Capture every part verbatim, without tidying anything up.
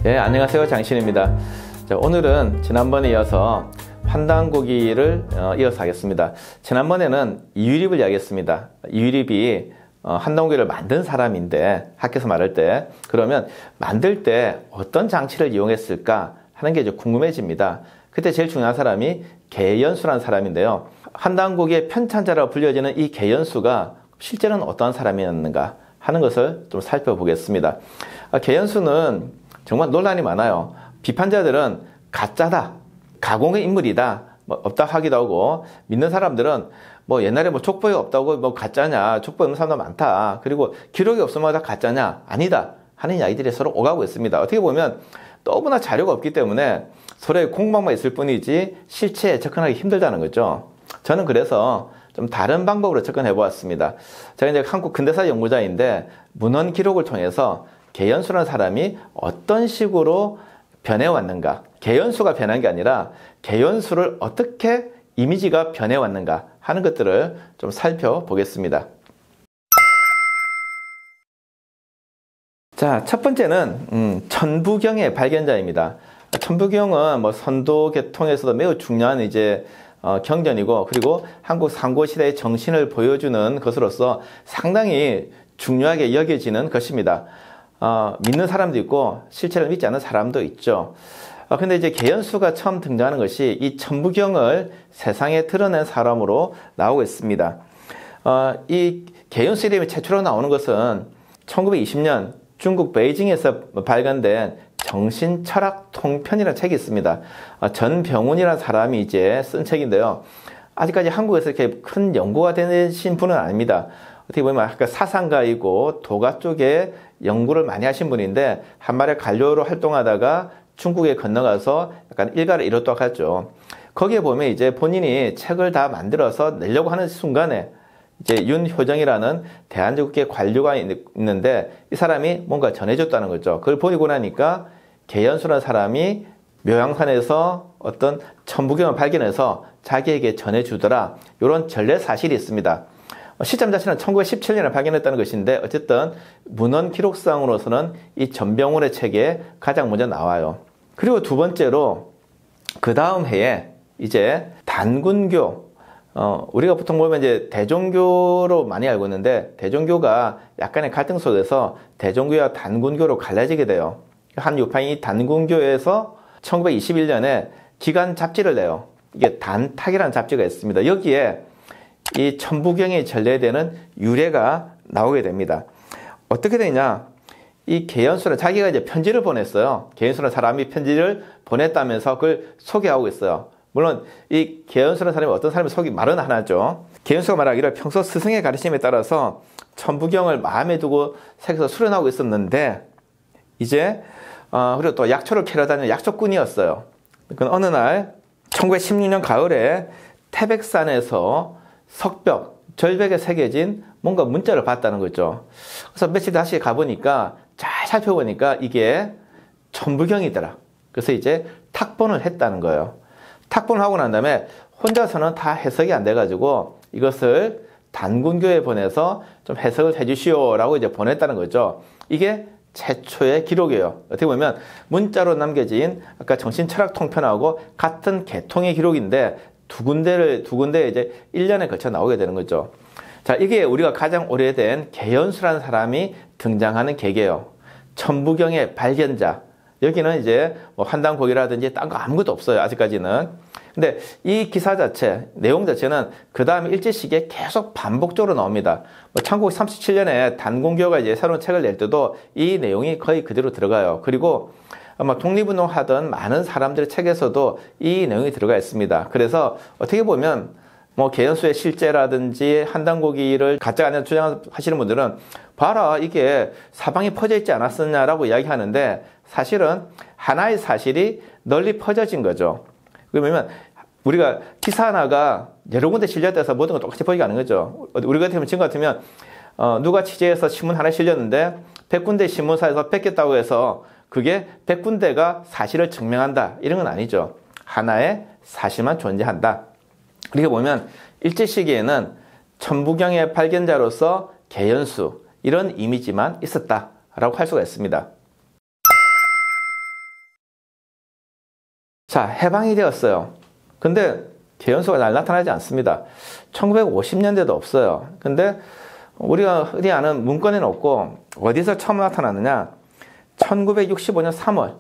네, 안녕하세요. 장신입니다. 자, 오늘은 지난번에 이어서 환단고기를 어, 이어서 하겠습니다. 지난번에는 이유립을 이야기했습니다. 이유립이 어, 환단고기를 만든 사람인데 학교에서 말할 때 그러면 만들 때 어떤 장치를 이용했을까 하는 게 이제 궁금해집니다. 그때 제일 중요한 사람이 계연수라는 사람인데요. 환단고기의 편찬자라고 불려지는 이 계연수가 실제로는 어떠한 사람이었는가 하는 것을 좀 살펴보겠습니다. 아, 계연수는 정말 논란이 많아요. 비판자들은 가짜다, 가공의 인물이다, 뭐 없다 하기도 하고, 믿는 사람들은 뭐 옛날에 뭐 족보에 없다고 뭐 가짜냐, 족보에 없는 사람도 많다, 그리고 기록이 없으면 다 가짜냐, 아니다 하는 이야기들이 서로 오가고 있습니다. 어떻게 보면 너무나 자료가 없기 때문에 서로의 공방만 있을 뿐이지 실체에 접근하기 힘들다는 거죠. 저는 그래서 좀 다른 방법으로 접근해 보았습니다. 제가 이제 한국 근대사 연구자인데 문헌 기록을 통해서 계연수라는 사람이 어떤 식으로 변해왔는가, 계연수가 변한 게 아니라 계연수를 어떻게 이미지가 변해왔는가 하는 것들을 좀 살펴보겠습니다. 자, 첫 번째는 음, 천부경의 발견자입니다. 천부경은 뭐 선도 계통에서도 매우 중요한 이제 어, 경전이고, 그리고 한국 상고시대의 정신을 보여주는 것으로서 상당히 중요하게 여겨지는 것입니다. 어, 믿는 사람도 있고 실체를 믿지 않는 사람도 있죠. 어, 근데 이제 계연수가 처음 등장하는 것이 이 천부경을 세상에 드러낸 사람으로 나오고 있습니다. 어, 이 계연수 이름이 최초로 나오는 것은 천구백이십 년 중국 베이징에서 발간된 정신철학통편이라는 책이 있습니다. 어, 전병훈이라는 사람이 이제 쓴 책인데요. 아직까지 한국에서 이렇게 큰 연구가 되신 분은 아닙니다. 어떻게 보면 사상가이고 도가 쪽에 연구를 많이 하신 분인데 한말의 관료로 활동하다가 중국에 건너가서 약간 일가를 이뤘다고 하죠. 거기에 보면 이제 본인이 책을 다 만들어서 내려고 하는 순간에 이제 윤효정이라는 대한제국계 관료가 있는데 이 사람이 뭔가 전해줬다는 거죠. 그걸 보고 나니까 계연수라는 사람이 묘양산에서 어떤 천부경을 발견해서 자기에게 전해주더라, 이런 전례 사실이 있습니다. 시점 자체는 천구백십칠 년에 발견했다는 것인데 어쨌든 문헌 기록상으로서는 이 전병훈의 책에 가장 먼저 나와요. 그리고 두 번째로 그 다음 해에 이제 단군교, 어, 우리가 보통 보면 이제 대종교로 많이 알고 있는데 대종교가 약간의 갈등 속에서 대종교와 단군교로 갈라지게 돼요. 한 유파인이 단군교에서 천구백이십일 년에 기간 잡지를 내요. 이게 단탁이라는 잡지가 있습니다. 여기에 이 천부경에 전래되는 유래가 나오게 됩니다. 어떻게 되냐? 이 계연수는 자기가 이제 편지를 보냈어요. 계연수는 사람이 편지를 보냈다면서 그걸 소개하고 있어요. 물론 이 계연수라는 사람이 어떤 사람을 소개 말은 안 하죠. 계연수가 말하기를 평소 스승의 가르침에 따라서 천부경을 마음에 두고 색에서 수련하고 있었는데 이제 어, 그리고 또 약초를 캐러 다니는 약초꾼이었어요. 그 어느 날 천구백십육 년 가을에 태백산에서 석벽, 절벽에 새겨진 뭔가 문자를 봤다는 거죠. 그래서 며칠 다시 가보니까 잘 살펴보니까 이게 천부경이더라. 그래서 이제 탁본을 했다는 거예요. 탁본을 하고 난 다음에 혼자서는 다 해석이 안 돼가지고 이것을 단군교에 보내서 좀 해석을 해주시오라고 이제 보냈다는 거죠. 이게 최초의 기록이에요. 어떻게 보면 문자로 남겨진 아까 정신철학통편하고 같은 계통의 기록인데 두 군데를, 두 군데 이제 일 년에 걸쳐 나오게 되는 거죠. 자, 이게 우리가 가장 오래된 계연수라는 사람이 등장하는 계기예요. 천부경의 발견자. 여기는 이제 뭐 환단고기라든지 딴 거 아무것도 없어요. 아직까지는. 근데 이 기사 자체, 내용 자체는 그 다음 일제 시기에 계속 반복적으로 나옵니다. 뭐 천구백삼십칠 년에 단군교가 이제 새로운 책을 낼 때도 이 내용이 거의 그대로 들어가요. 그리고 아마 독립운동 하던 많은 사람들의 책에서도 이 내용이 들어가 있습니다. 그래서 어떻게 보면 뭐 계연수의 실제라든지 환단고기를 가짜 아니라 주장하시는 분들은 봐라, 이게 사방에 퍼져 있지 않았었냐라고 이야기하는데 사실은 하나의 사실이 널리 퍼져진 거죠. 그러면 우리가 기사 하나가 여러 군데 실렸대서 모든 걸 똑같이 보이지 않는 거죠. 우리 같으면 지금 같으면 어, 누가 취재해서 신문 하나 실렸는데 백 군데 신문사에서 뺏겼다고 해서 그게 백 군데가 사실을 증명한다, 이런 건 아니죠. 하나의 사실만 존재한다. 이렇게 보면 일제 시기에는 천부경의 발견자로서 계연수, 이런 이미지만 있었다라고 할 수가 있습니다. 자, 해방이 되었어요. 근데 개연수가 잘 나타나지 않습니다. 천구백오십 년대도 없어요. 근데 우리가 흔히 아는 문건에는 없고 어디서 처음 나타났느냐? 천구백육십오 년 삼월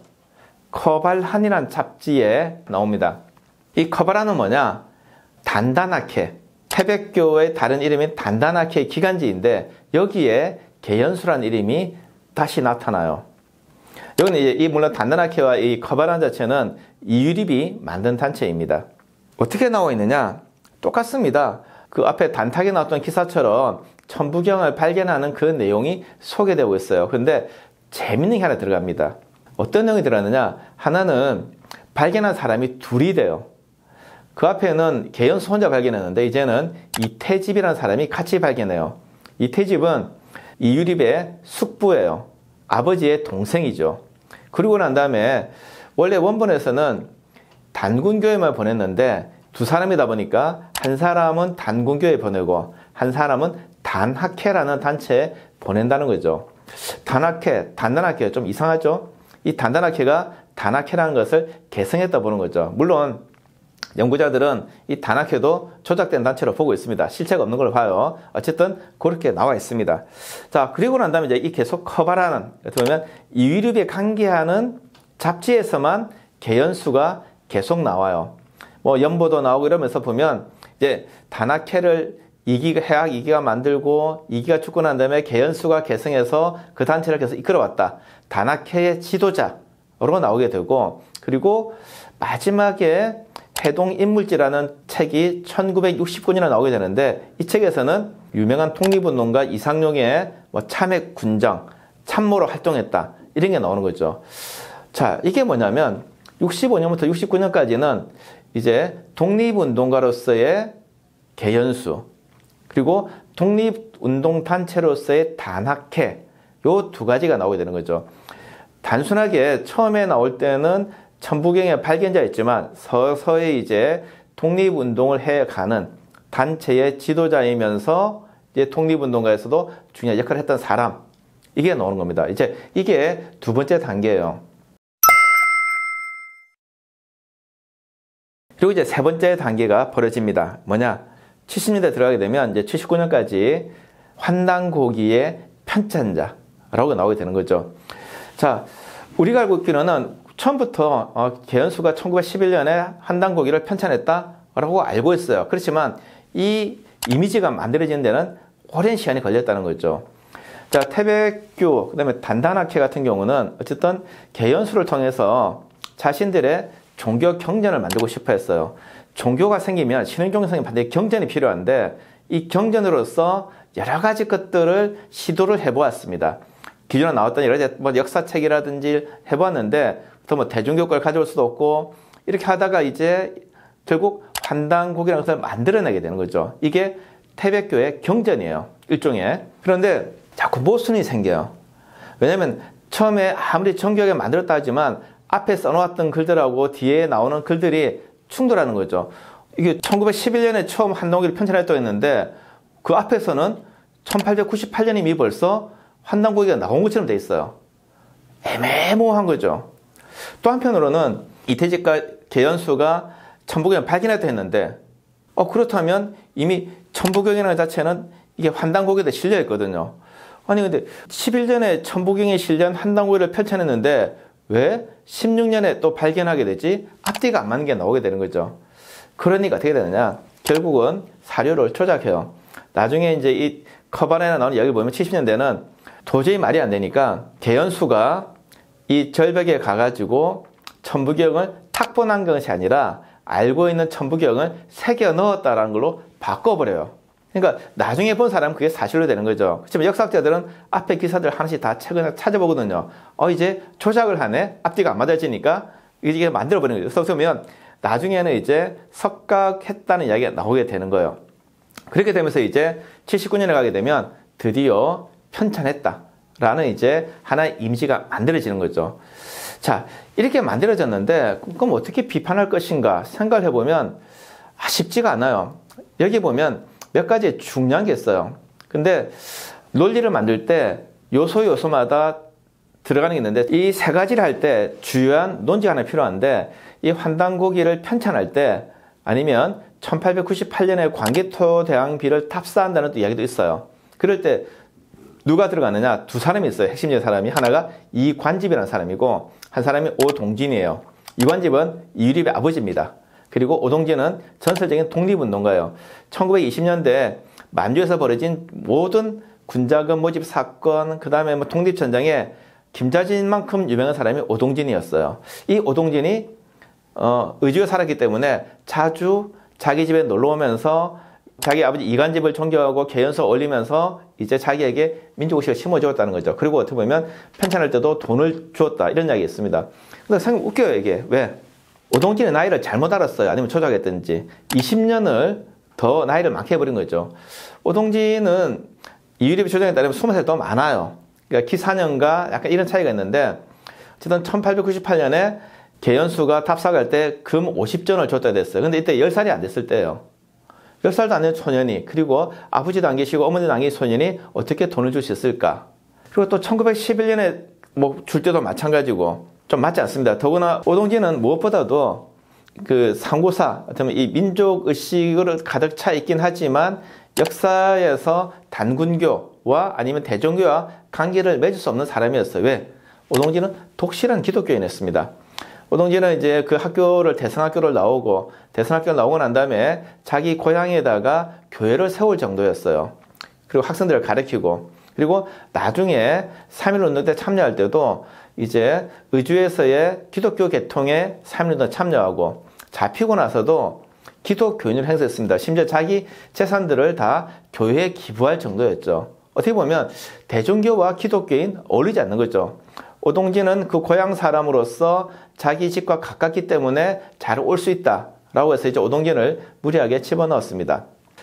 커발한이라는 잡지에 나옵니다. 이 커발한은 뭐냐? 단다나케, 태백교의 다른 이름인 단다나케의 기간지인데 여기에 개연수라는 이름이 다시 나타나요. 여기는 이제 이 물론 단다나케와 이 커발한 자체는 이유립이 만든 단체입니다. 어떻게 나와 있느냐? 똑같습니다. 그 앞에 단탁에 나왔던 기사처럼 천부경을 발견하는 그 내용이 소개되고 있어요. 그런데 재밌는 게 하나 들어갑니다. 어떤 내용이 들어가느냐? 하나는 발견한 사람이 둘이 돼요. 그 앞에는 개연수 혼자 발견했는데 이제는 이태집이라는 사람이 같이 발견해요. 이태집은 이유립의 숙부예요. 아버지의 동생이죠. 그리고 난 다음에 원래 원본에서는 단군교회만 보냈는데 두 사람이다 보니까 한 사람은 단군교회 보내고 한 사람은 단학회라는 단체에 보낸다는 거죠. 단학회, 단단학회 좀 이상하죠? 이 단단학회가 단학회라는 것을 개성했다 보는 거죠. 물론 연구자들은 이 단학회도 조작된 단체로 보고 있습니다. 실체가 없는 걸 봐요. 어쨌든 그렇게 나와 있습니다. 자, 그리고 난 다음에 이제 이 계속 커발하는, 어떻게 보면 이유립에 관계하는 잡지에서만 개연수가 계속 나와요. 뭐 연보도 나오고 이러면서 보면 이제 단학회를 이기가 해학 이기가 만들고 이기가 죽고 난 다음에 개연수가 개성해서 그 단체를 계속 이끌어왔다. 단학회의 지도자로 나오게 되고, 그리고 마지막에 해동인물지라는 책이 천구백육십구 년에 나오게 되는데 이 책에서는 유명한 독립운동가 이상용의 뭐 참회 군장, 참모로 활동했다. 이런 게 나오는 거죠. 자, 이게 뭐냐면 육십오 년부터 육십구 년까지는 이제 독립운동가로서의 개연수, 그리고 독립운동단체로서의 단학회, 요 두 가지가 나오게 되는 거죠. 단순하게 처음에 나올 때는 천부경의 발견자였지만 서서히 이제 독립운동을 해가는 단체의 지도자이면서 이제 독립운동가에서도 중요한 역할을 했던 사람, 이게 나오는 겁니다. 이제 이게 두 번째 단계예요. 그리고 이제 세 번째 단계가 벌어집니다. 뭐냐? 칠십 년대 들어가게 되면 이제 칠십구 년까지 환단고기의 편찬자라고 나오게 되는 거죠. 자, 우리가 알고 있기로는 처음부터 어, 개연수가 천구백십일 년에 환단고기를 편찬했다라고 알고 있어요. 그렇지만 이 이미지가 만들어지는 데는 오랜 시간이 걸렸다는 거죠. 자, 태백교, 그 다음에 단단학회 같은 경우는 어쨌든 개연수를 통해서 자신들의 종교 경전을 만들고 싶어 했어요. 종교가 생기면 신흥종교성이 반드시 경전이 필요한데 이 경전으로서 여러 가지 것들을 시도를 해보았습니다. 기존에 나왔던 여러 가지 뭐 역사책이라든지 해보았는데 또 뭐 대중교과를 가져올 수도 없고 이렇게 하다가 이제 결국 환단고기라는 것을 만들어내게 되는 거죠. 이게 태백교의 경전이에요. 일종의. 그런데 자꾸 모순이 생겨요. 왜냐하면 처음에 아무리 정교하게 만들었다 하지만 앞에 써놓았던 글들하고 뒤에 나오는 글들이 충돌하는 거죠. 이게 천구백십일 년에 처음 환단고기를 편찬했다고 했는데 그 앞에서는 천팔백구십팔 년이 이미 벌써 환단고기가 나온 것처럼 돼 있어요. 애매모호한 거죠. 또 한편으로는 이태집과 개연수가 천부경을 발견했다 했는데 어 그렇다면 이미 천부경이라는 자체는 이게 환단고기에 실려 있거든요. 아니 근데 십일 년에 천부경에 실린 환단고기를 편찬했는데 왜 십육 년에 또 발견하게 되지? 앞뒤가 안 맞는 게 나오게 되는 거죠. 그러니까 어떻게 되느냐? 결국은 사료를 조작해요. 나중에 이제 이 커바레나 나오는 이야기를 보면 칠십 년대는 도저히 말이 안 되니까 개연수가 이 절벽에 가가지고 천부경을 탁본한 것이 아니라 알고 있는 천부경을 새겨 넣었다라는 걸로 바꿔버려요. 그러니까 나중에 본 사람은 그게 사실로 되는 거죠. 그렇지만 역사학자들은 앞에 기사들 하나씩 다 책을 찾아보거든요. 어 이제 조작을 하네? 앞뒤가 안 맞아지니까 이게 만들어버리는 거죠. 그래서 보면 나중에는 이제 석각했다는 이야기가 나오게 되는 거예요. 그렇게 되면서 이제 칠십구 년에 가게 되면 드디어 편찬했다라는 이제 하나의 이미지가 만들어지는 거죠. 자, 이렇게 만들어졌는데 그럼 어떻게 비판할 것인가 생각을 해보면 아, 쉽지가 않아요. 여기 보면 몇 가지 중요한 게 있어요. 근데 논리를 만들 때 요소 요소마다 들어가는 게 있는데 이 세 가지를 할 때 주요한 논지가 하나 필요한데 이 환단고기를 편찬할 때 아니면 천팔백구십팔 년에 광개토대왕비를 탑사한다는 또 이야기도 있어요. 그럴 때 누가 들어가느냐? 두 사람이 있어요. 핵심적인 사람이. 하나가 이관집이라는 사람이고 한 사람이 오동진이에요. 이관집은 이유립의 아버지입니다. 그리고 오동진은 전설적인 독립운동가예요. 천구백이십 년대 만주에서 벌어진 모든 군자금 모집 사건, 그 다음에 뭐 독립전쟁에 김자진만큼 유명한 사람이 오동진이었어요. 이 오동진이 어, 의주에 살았기 때문에 자주 자기 집에 놀러 오면서 자기 아버지 이관집을 존경하고 개연서 올리면서 이제 자기에게 민족의식을 심어주었다는 거죠. 그리고 어떻게 보면 편찬할 때도 돈을 주었다. 이런 이야기 있습니다. 근데 상당히 웃겨요, 이게. 왜? 오동진의 나이를 잘못 알았어요. 아니면 조작했든지. 이십 년을 더 나이를 많게 해버린 거죠. 오동진은 이유립의 조정에 따르면 스무 살 더 많아요. 그러니까 기사년과 약간 이런 차이가 있는데 어쨌든 천팔백구십팔 년에 개연수가 탑사갈 때 금 오십 전을 줬다 됐어요. 근데 이때 열 살이 안 됐을 때예요. 열 살도 안 된 소년이, 그리고 아버지도 안 계시고 어머니도 안 계신 소년이 어떻게 돈을 줄 수 있을까? 그리고 또 천구백십일 년에 뭐 줄 때도 마찬가지고 좀 맞지 않습니다. 더구나 오동진은 무엇보다도 그 상고사, 어쩌면 이 민족 의식으로 가득 차 있긴 하지만 역사에서 단군교와 아니면 대종교와 관계를 맺을 수 없는 사람이었어요. 왜? 오동진은 독실한 기독교인이었습니다. 오동진은 이제 그 학교를 대성학교를 나오고 대성학교를 나오고 난 다음에 자기 고향에다가 교회를 세울 정도였어요. 그리고 학생들을 가르치고, 그리고 나중에 삼일 운동 때 참여할 때도 이제 의주에서의 기독교 개통에 삼일 운동에 참여하고 잡히고 나서도 기독교인을 행사했습니다. 심지어 자기 재산들을 다 교회에 기부할 정도였죠. 어떻게 보면 대종교와 기독교인 어울리지 않는 거죠. 오동진은 그 고향 사람으로서 자기 집과 가깝기 때문에 잘 올 수 있다라고 해서 이제 오동진을 무리하게 집어넣었습니다.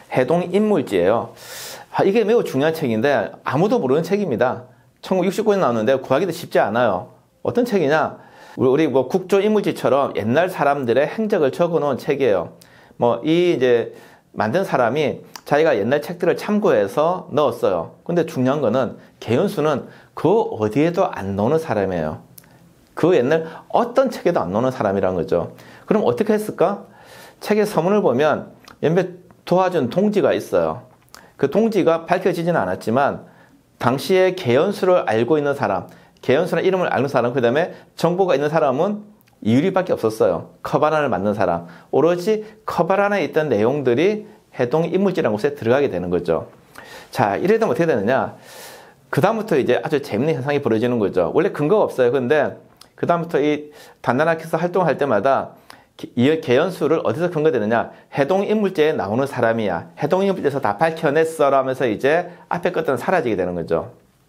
해동인물지예요. 아, 이게 매우 중요한 책인데 아무도 모르는 책입니다. 천구백육십구 년 나오는데 구하기도 쉽지 않아요. 어떤 책이냐? 우리 뭐 국조인물지처럼 옛날 사람들의 행적을 적어놓은 책이에요. 뭐 이 이제 만든 사람이 자기가 옛날 책들을 참고해서 넣었어요. 근데 중요한 거는 개연수는 그 어디에도 안 나오는 사람이에요. 그 옛날 어떤 책에도 안 나오는 사람이라는 거죠. 그럼 어떻게 했을까? 책의 서문을 보면 몇몇 도와준 동지가 있어요. 그 동지가 밝혀지지는 않았지만 당시에 개연수를 알고 있는 사람, 개연수라는 이름을 아는 사람, 그 다음에 정보가 있는 사람은 이유리밖에 없었어요. 커바란을 만든 사람. 오로지 커바란에 있던 내용들이 해동인물지라는 곳에 들어가게 되는 거죠. 자, 이래 되면 어떻게 되느냐? 그 다음부터 이제 아주 재밌는 현상이 벌어지는 거죠. 원래 근거가 없어요. 근데 그 다음부터 이 단단하게서 활동할 때마다 이 개연수를 어디서 근거되느냐? 해동인물지에 나오는 사람이야. 해동인물지에서 다 밝혀냈어 라면서 이제 앞에 것들은 사라지게 되는 거죠.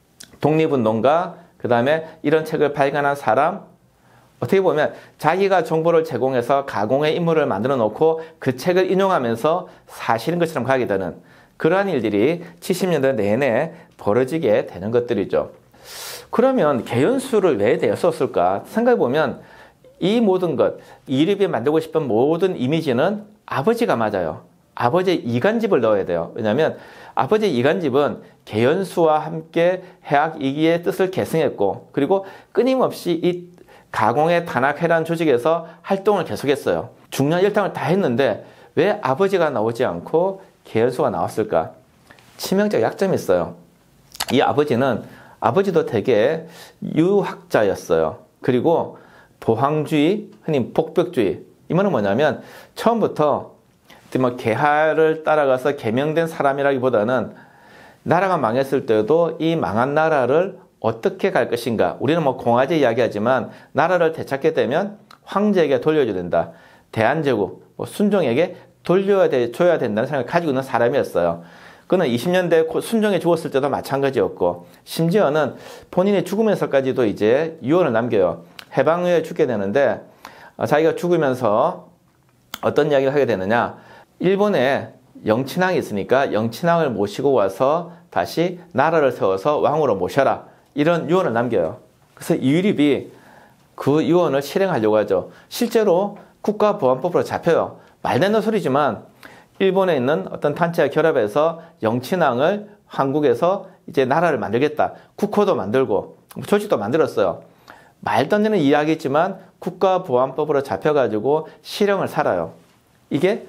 독립운동가, 그 다음에 이런 책을 발간한 사람, 어떻게 보면 자기가 정보를 제공해서 가공의 인물을 만들어 놓고 그 책을 인용하면서 사실인 것처럼 가게 되는 그러한 일들이 칠십 년대 내내 벌어지게 되는 것들이죠. 그러면 개연수를 왜 대었을까? 생각해보면 이 모든 것, 이립이 만들고 싶은 모든 이미지는 아버지가 맞아요. 아버지의 이관집을 넣어야 돼요. 왜냐하면 아버지 이관집은 개연수와 함께 해학 이기의 뜻을 계승했고, 그리고 끊임없이 이 가공의 단학회란 조직에서 활동을 계속했어요. 중요한 일당을 다 했는데 왜 아버지가 나오지 않고 개연수가 나왔을까? 치명적 약점이 있어요. 이 아버지는 아버지도 되게 유학자였어요. 그리고 보황주의, 흔히 복벽주의. 이 말은 뭐냐면 처음부터 뭐 계하를 따라가서 개명된 사람이라기보다는 나라가 망했을 때도 이 망한 나라를 어떻게 갈 것인가. 우리는 뭐 공화제 이야기하지만 나라를 되찾게 되면 황제에게 돌려줘야 된다. 대한제국, 뭐 순종에게 돌려야 돼, 줘야 된다는 생각을 가지고 있는 사람이었어요. 그는 이십 년대 순종에 죽었을 때도 마찬가지였고, 심지어는 본인이 죽으면서까지도 이제 유언을 남겨요. 해방 후에 죽게 되는데 자기가 죽으면서 어떤 이야기를 하게 되느냐. 일본에 영친왕이 있으니까 영친왕을 모시고 와서 다시 나라를 세워서 왕으로 모셔라. 이런 유언을 남겨요. 그래서 이유립이 그 유언을 실행하려고 하죠. 실제로 국가보안법으로 잡혀요. 말 되는 소리지만 일본에 있는 어떤 단체와 결합해서 영친왕을 한국에서 이제 나라를 만들겠다. 국호도 만들고 조직도 만들었어요. 말도 안 되는 이야기지만 국가보안법으로 잡혀가지고 실형을 살아요. 이게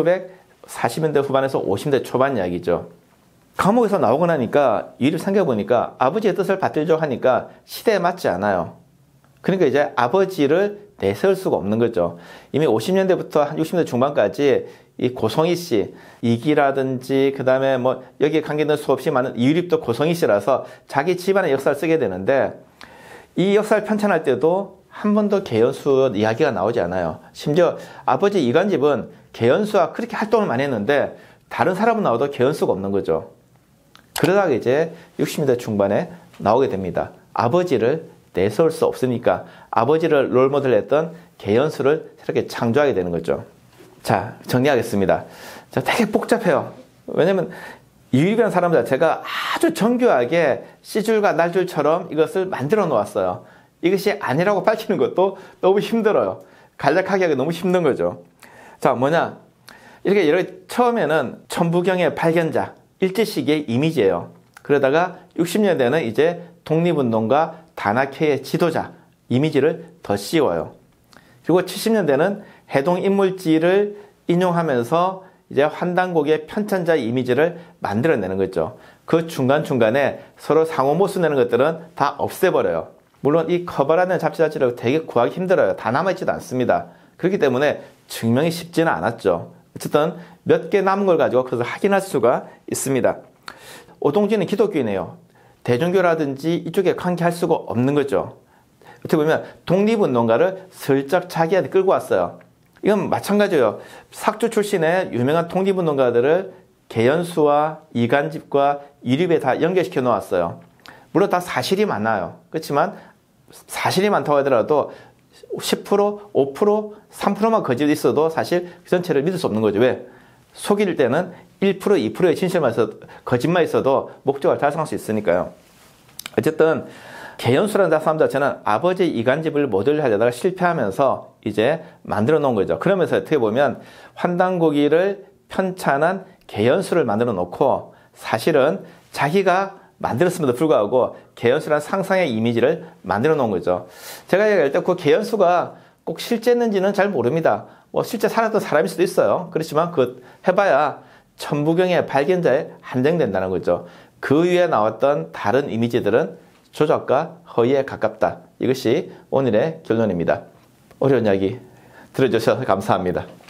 천구백사십 년대 후반에서 오십 년대 초반 이야기죠. 감옥에서 나오고 나니까 일을 생각해보니까 아버지의 뜻을 받들죠 하니까 시대에 맞지 않아요. 그러니까 이제 아버지를 내세울 수가 없는 거죠. 이미 오십 년대부터 한 육십 년대 중반까지 이 고성희 씨, 이기라든지 그 다음에 뭐 여기에 관계된 수없이 많은 이유립도 고성희 씨라서 자기 집안의 역사를 쓰게 되는데 이 역사를 편찬할 때도 한 번도 개연수 이야기가 나오지 않아요. 심지어 아버지 이간집은 개연수와 그렇게 활동을 많이 했는데 다른 사람은 나와도 개연수가 없는 거죠. 그러다가 이제 육십 년대 중반에 나오게 됩니다. 아버지를 내세울 수 없으니까 아버지를 롤모델 했던 개연수를 새롭게 창조하게 되는 거죠. 자, 정리하겠습니다. 자, 되게 복잡해요. 왜냐면 이유립이라는 사람 자체가 아주 정교하게 씨줄과 날줄처럼 이것을 만들어 놓았어요. 이것이 아니라고 밝히는 것도 너무 힘들어요. 간략하게 하기 너무 힘든 거죠. 자, 뭐냐. 이렇게 이렇게 처음에는 천부경의 발견자, 일제시기의 이미지예요. 그러다가 육십 년대는 이제 독립운동가 단학회의 지도자 이미지를 더 씌워요. 그리고 칠십 년대는 해동인물지를 인용하면서 이제 환단곡의 편찬자 이미지를 만들어내는 거죠. 그 중간중간에 서로 상호 모수 내는 것들은 다 없애버려요. 물론 이 커버라는 잡지 자체를 되게 구하기 힘들어요. 다 남아있지도 않습니다. 그렇기 때문에 증명이 쉽지는 않았죠. 어쨌든 몇 개 남은 걸 가지고 그것을 확인할 수가 있습니다. 오동진은 기독교인이에요. 대종교라든지 이쪽에 관계할 수가 없는 거죠. 어떻게 보면 독립운동가를 슬쩍 자기한테 끌고 왔어요. 이건 마찬가지예요. 삭주 출신의 유명한 독립운동가들을 개연수와 이간집과 이립에 다 연결시켜 놓았어요. 물론 다 사실이 많아요. 그렇지만 사실이 많다고 하더라도 십 퍼센트, 오 퍼센트, 삼 퍼센트만 거짓이 있어도 사실 그 전체를 믿을 수 없는 거죠. 왜? 속일 때는 일 퍼센트, 이 퍼센트의 진실만 있어도, 거짓만 있어도 목적을 달성할 수 있으니까요. 어쨌든 개연수라는 사람 자체는 아버지 이간집을 모델로 하려다가 실패하면서 이제 만들어 놓은 거죠. 그러면서 어떻게 보면 환단고기를 편찬한 개연수를 만들어 놓고 사실은 자기가 만들었음에도 불구하고 개연수라는 상상의 이미지를 만들어 놓은 거죠. 제가 얘기할 때 그 개연수가 꼭 실제였는지는 잘 모릅니다. 뭐 실제 살았던 사람일 수도 있어요. 그렇지만 그 해봐야 천부경의 발견자에 한정된다는 거죠. 그 위에 나왔던 다른 이미지들은 조작과 허위에 가깝다. 이것이 오늘의 결론입니다. 어려운 이야기 들어주셔서 감사합니다.